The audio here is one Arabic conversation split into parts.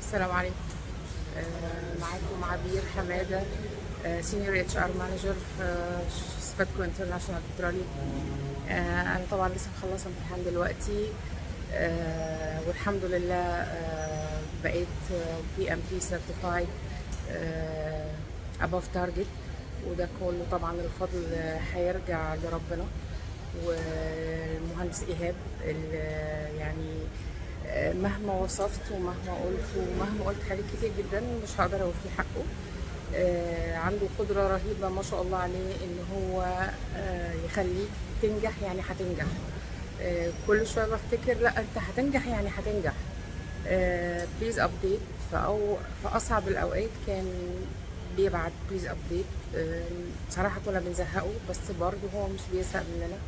السلام عليكم. معاكم عبير حمادة، سينيور اتش ار مانجر في سباتكو انترناشونال بترولي. انا طبعا لسه مخلصه امتحان دلوقتي، والحمد لله بقيت بي ام بي سيرتيفايد اباف تارجت، وده كله طبعا الفضل هيرجع لربنا والمهندس ايهاب يعني مهما وصفت ومهما قلت حاجات كتير جدا مش هقدر اوفي حقه. عنده قدرة رهيبة ما شاء الله عليه ان هو يخليك تنجح، يعني هتنجح. كل شوية بفتكر لا انت هتنجح يعني هتنجح. بليز ابديت. في اصعب الاوقات كان بيبعت بليز ابديت. بصراحة كنا بنزهقه بس برضه هو مش بيزهق مننا.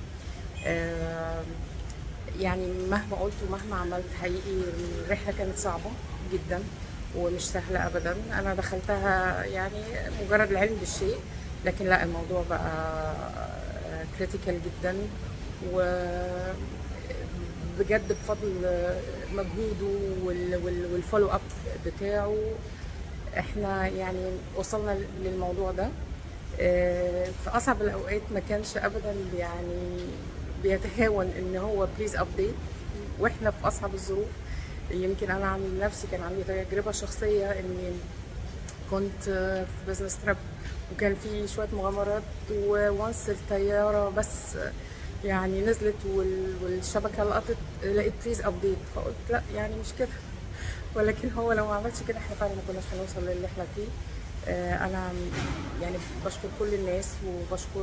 يعني مهما قلت ومهما عملت حقيقي الرحلة كانت صعبة جدا ومش سهلة أبدا. أنا دخلتها يعني مجرد العلم بالشيء، لكن لا، الموضوع بقى كريتيكال جدا، وبجد بفضل مجهوده والفولو اب بتاعه احنا يعني وصلنا للموضوع ده. في أصعب الأوقات ما كانش أبدا يعني بيتهاون ان هو بليز ابديت، واحنا في اصعب الظروف. يمكن انا عن نفسي كان عندي تجربه شخصيه اني كنت في بزنس تراب وكان في شويه مغامرات، وونس الطياره بس يعني نزلت والشبكه لقطت لقيت بليز ابديت، فقلت لا يعني مش كده. ولكن هو لو ما عملش كده احنا فعلا ما كناش هنوصل للي احنا فيه. انا يعني بشكر كل الناس وبشكر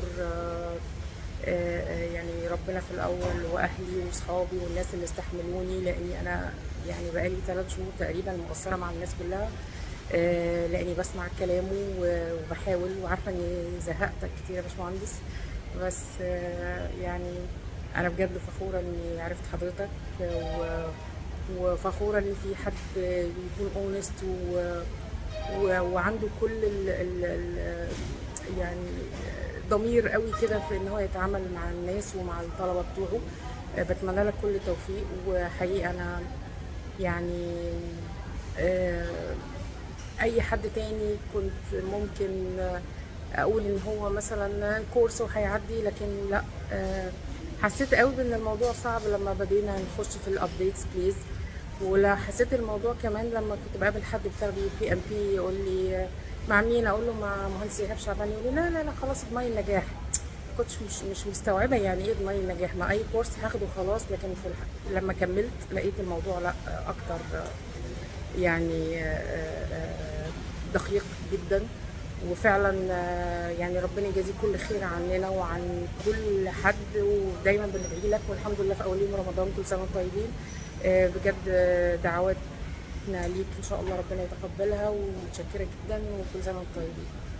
يعني ربنا في الاول واهلي واصحابي والناس اللي استحملوني، لاني انا يعني بقالي 3 شهور تقريبا مقصره مع الناس كلها، لاني بسمع كلامه وبحاول، وعارفه اني زهقتك كتير يا باشمهندس، بس يعني انا بجد فخوره اني عرفت حضرتك، وفخوره ان في حد يكون اونست وعنده كل ال يعني ضمير قوي كده في ان هو يتعامل مع الناس ومع الطلبه بتوعه. بتمنى لك كل التوفيق. وحقيقه انا يعني اي حد تاني كنت ممكن اقول ان هو مثلا كورس وهيعدي، لكن لا، حسيت قوي بان الموضوع صعب لما بدينا نخش في الابديتس بليز. ولا حسيت الموضوع كمان لما كنت بقابل حد بتاع بي ام بي يقول لي مع مين، اقول له مع مهندس ايهاب شعبان، يقول لي لا لا لا خلاص اضمني النجاح. كنتش مش مستوعبه يعني ايه اضمني النجاح، مع اي كورس هاخده خلاص. لكن لما كملت لقيت الموضوع لا، اكتر يعني دقيق جدا. وفعلا يعني ربنا يجازيه كل خير عننا وعن كل حد، ودايما بندعي لك، والحمد لله في اول يوم رمضان كل سنه وانتم طيبين. بجد دعواتنا ليك ان شاء الله ربنا يتقبلها، ومتشكره جدا وكل سنه وانتم طيبين.